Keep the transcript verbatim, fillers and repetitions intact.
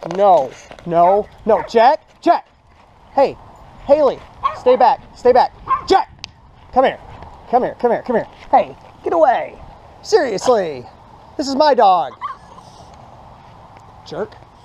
No, no, no. Jack, Jack. Hey, Haley, stay back, stay back. Jack, come here, come here, come here, come here. Hey, get away. Seriously, this is my dog. Jerk.